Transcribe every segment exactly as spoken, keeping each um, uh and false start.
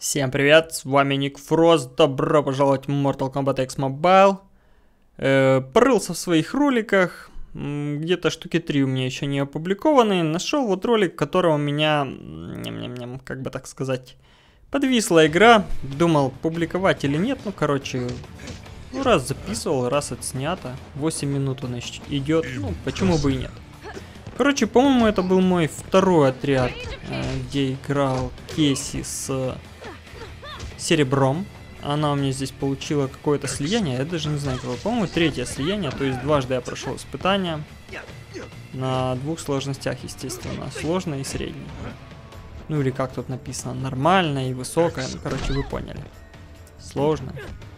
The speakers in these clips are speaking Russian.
Всем привет, с вами Ник Фрост, добро пожаловать в Mortal Kombat X Mobile. Э, порылся в своих роликах, где-то штуки три у меня еще не опубликованы. Нашел вот ролик, в котором у меня, как бы так сказать, подвисла игра. Думал, публиковать или нет, ну короче, ну раз записывал, раз отснято. восемь минут он идет, ну почему бы и нет. Короче, по-моему, это был мой второй отряд, где играл Кейси с серебром. Она у меня здесь получила какое-то слияние, я даже не знаю какое. По-моему, третье слияние, то есть дважды я прошел испытания. На двух сложностях, естественно, сложной и средней. Ну или как тут написано, нормальная и высокая, ну короче, вы поняли. Сложно.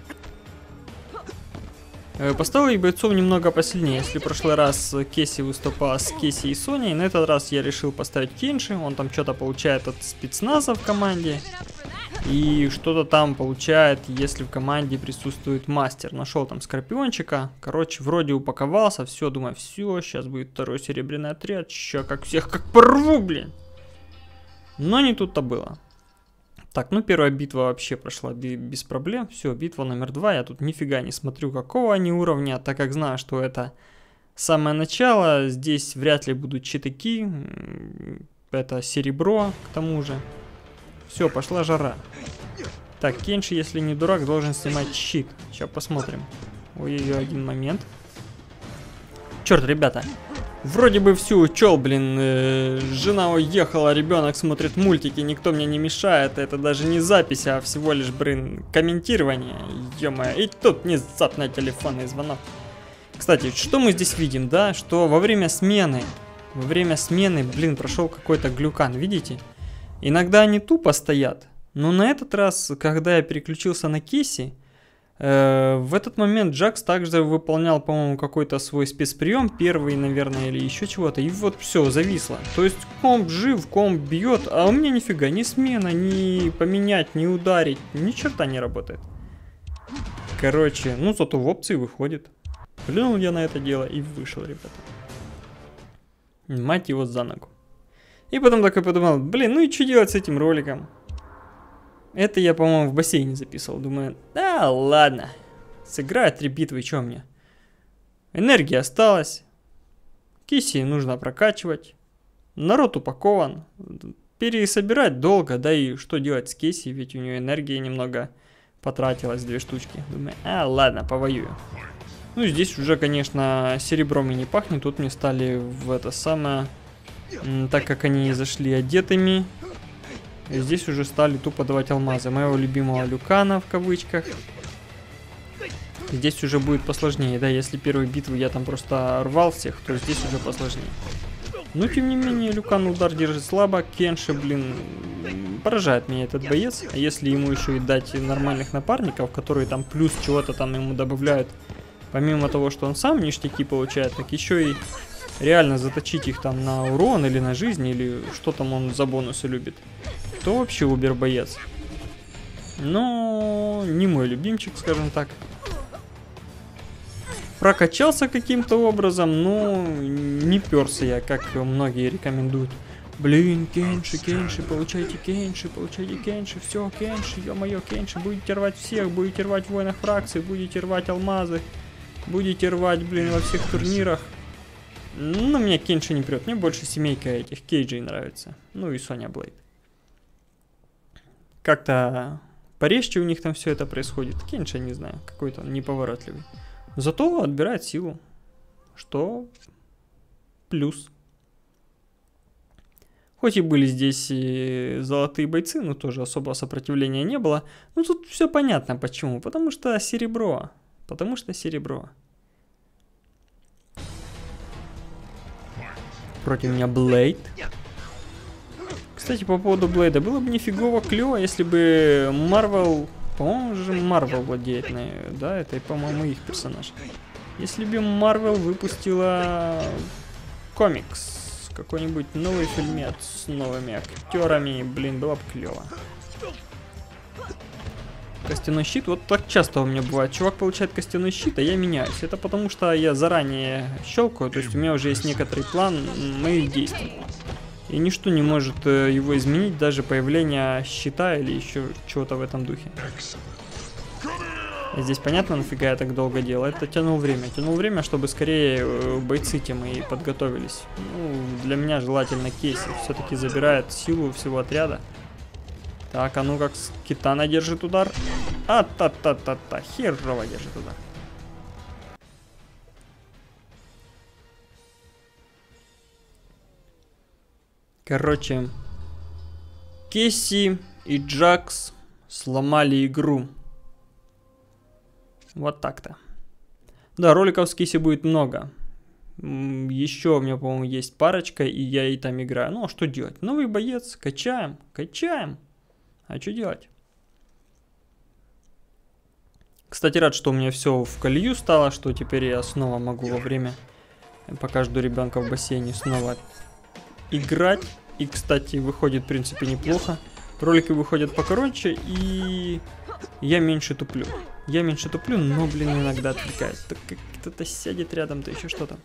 Поставил я бойцов немного посильнее. Если в прошлый раз Кейси выступала с Кейси и Соней, на этот раз я решил поставить Кенши. Он там что-то получает от спецназа в команде. И что-то там получает, если в команде присутствует мастер. Нашел там Скорпиончика. Короче, вроде упаковался. Все, думаю, все, сейчас будет второй серебряный отряд. Ща как всех как порву, блин. Но не тут-то было. Так, ну первая битва вообще прошла без проблем. Все, битва номер два. Я тут нифига не смотрю, какого они уровня, так как знаю, что это самое начало. Здесь вряд ли будут читаки. Это серебро, к тому же. Все, пошла жара. Так, Кенши, если не дурак, должен снимать щит. Сейчас посмотрим. Ой-ой-ой, один момент. Черт, ребята. Вроде бы все учел, блин, э, жена уехала, ребенок смотрит мультики, никто мне не мешает. Это даже не запись, а всего лишь, блин, комментирование. Ё-моё, и тут внезапно телефонный звонок. Кстати, что мы здесь видим, да? Что во время смены, во время смены, блин, прошел какой-то глюкан, видите? Иногда они тупо стоят, но на этот раз, когда я переключился на Кейси, э, в этот момент Джакс также выполнял, по-моему, какой-то свой спецприем, первый, наверное, или еще чего-то, и вот все, зависло. То есть комп жив, комп бьет, а у меня нифига, ни смена, ни поменять, ни ударить, ни черта не работает. Короче, ну зато в опции выходит. Плюнул я на это дело и вышел, ребята. Мать его за ногу. И потом такой подумал, блин, ну и что делать с этим роликом? Это я, по-моему, в бассейне записывал. Думаю, да ладно, сыграю три битвы, что мне? Энергия осталась. Кейси нужно прокачивать. Народ упакован. Пересобирать долго, да и что делать с Кейси, ведь у нее энергии немного потратилось, две штучки. Думаю, а ладно, повоюю. Ну здесь уже, конечно, серебром и не пахнет. Тут мне стали в это самое... Так как они зашли одетыми, здесь уже стали тупо давать алмазы. Моего любимого Люкана в кавычках. Здесь уже будет посложнее, да, если первой битвы я там просто рвал всех, то здесь уже посложнее. Но тем не менее, Люкан удар держит слабо, Кенши, блин, поражает меня этот боец. А если ему еще и дать нормальных напарников, которые там плюс чего-то там ему добавляют, помимо того, что он сам ништяки получает, так еще и реально заточить их там на урон или на жизнь, или что там он за бонусы любит, то вообще убер боец. Но не мой любимчик, скажем так. Прокачался каким-то образом, но не перся я, как многие рекомендуют. Блин, Кенши, Кенши, получайте Кенши, получайте Кенши, все, Кенши, ё-моё, Кенши, будете рвать всех, будете рвать в войнах фракций, будете рвать алмазы, будете рвать, блин, во всех турнирах. Ну, мне Кенши не прет. Мне больше семейка этих Кейджей нравится. Ну и Соня Блейд. Как-то порезче у них там все это происходит. Кенши, не знаю, какой-то он неповоротливый. Зато отбирает силу. Что плюс. Хоть и были здесь и золотые бойцы, но тоже особого сопротивления не было. Ну тут все понятно почему. Потому что серебро. Потому что серебро. Против меня Блейд. Кстати, по поводу Блейда. Было бы нифигово клево, если бы Марвел... По-моему, же Марвел владеет, да? Это, по-моему, их персонаж. Если бы Марвел выпустила комикс. Какой-нибудь новый фильмец с новыми актерами. Блин, было бы клево. Костяной щит. Вот так часто у меня бывает. Чувак получает костяной щит, а я меняюсь. Это потому, что я заранее щелкаю. То есть у меня уже есть некоторый план моих действий. И ничто не может его изменить, даже появление щита или еще чего-то в этом духе. Здесь понятно, нафига я так долго делал. Это тянул время. Тянул время, чтобы скорее бойцы те мои подготовились. Ну, для меня желательно Кейси. Все-таки забирает силу всего отряда. Так, а ну как Китана держит удар. А-та-та-та-та. Херово держит удар. Короче, Кейси и Джакс сломали игру. Вот так-то. Да, роликов с Кейси будет много. Еще у меня, по-моему, есть парочка, и я и там играю. Ну, а что делать? Новый боец, качаем, качаем. А что делать? Кстати, рад, что у меня все в колею стало, что теперь я снова могу во время, пока жду ребенка в бассейне, снова играть. И, кстати, выходит, в принципе, неплохо. Ролики выходят покороче, и я меньше туплю. Я меньше туплю, но, блин, иногда отвлекаюсь. Так как кто-то сядет рядом, то еще что-то.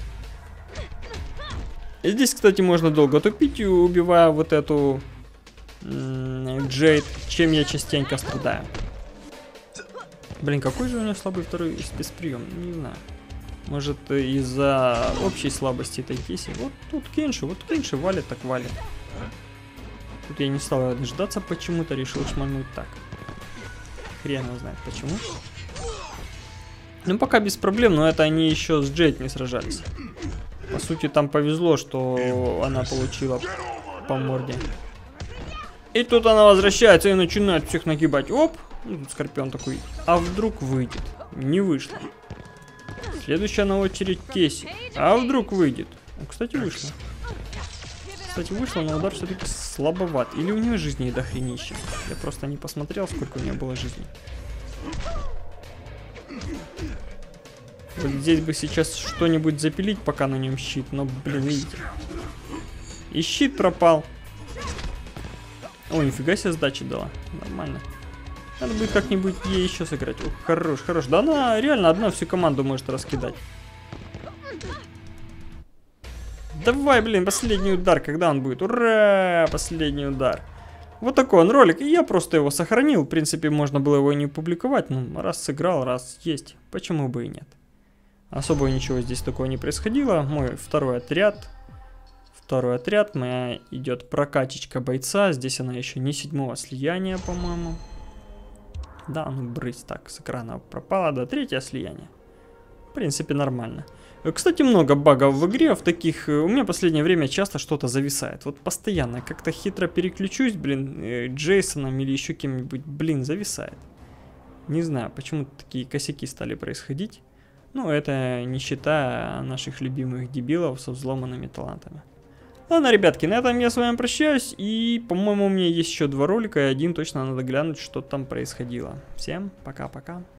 Здесь, кстати, можно долго тупить, убивая вот эту Джейд, чем я частенько страдаю. Блин, какой же у него слабый второй спецприем? Не знаю. Может, из-за общей слабости этой Кейси. Вот тут Кенши, вот Кенши валит, так валит. Тут я не стал дождаться почему-то, решил шмальнуть так. Хрен его знает почему. Ну, пока без проблем, но это они еще с Джейд не сражались. По сути, там повезло, что она получила по морде. И тут она возвращается и начинает всех нагибать. Оп! Ну, Скорпион такой. А вдруг выйдет? Не вышло. Следующая на очередь Кейси. А вдруг выйдет? Ну, кстати, вышло. Кстати, вышло, но удар все-таки слабоват. Или у нее жизни до хренища. Я просто не посмотрел, сколько у нее было жизни. Вот здесь бы сейчас что-нибудь запилить, пока на нем щит. Но, блин, видите. И щит пропал. О, нифига себе сдачи дала. Нормально. Надо будет как-нибудь ей еще сыграть. О, хорош, хорош. Да она реально одна всю команду может раскидать. Давай, блин, последний удар. Когда он будет? Ура! Последний удар. Вот такой он ролик. И я просто его сохранил. В принципе, можно было его и не публиковать. Ну, раз сыграл, раз есть. Почему бы и нет? Особо ничего здесь такого не происходило. Мой второй отряд. Второй отряд. Моя идет прокачечка бойца. Здесь она еще не седьмого слияния, по-моему. Да, ну брысь, так, с экрана пропала, да, третье слияние. В принципе, нормально. Кстати, много багов в игре, в таких, у меня в последнее время часто что-то зависает. Вот постоянно, как-то хитро переключусь, блин, Джейсоном или еще кем-нибудь, блин, зависает. Не знаю, почему такие косяки стали происходить. Ну, это не считая наших любимых дебилов со взломанными талантами. Ладно, ребятки, на этом я с вами прощаюсь. И, по-моему, у меня есть еще два ролика, и один точно надо глянуть, что там происходило. Всем пока-пока.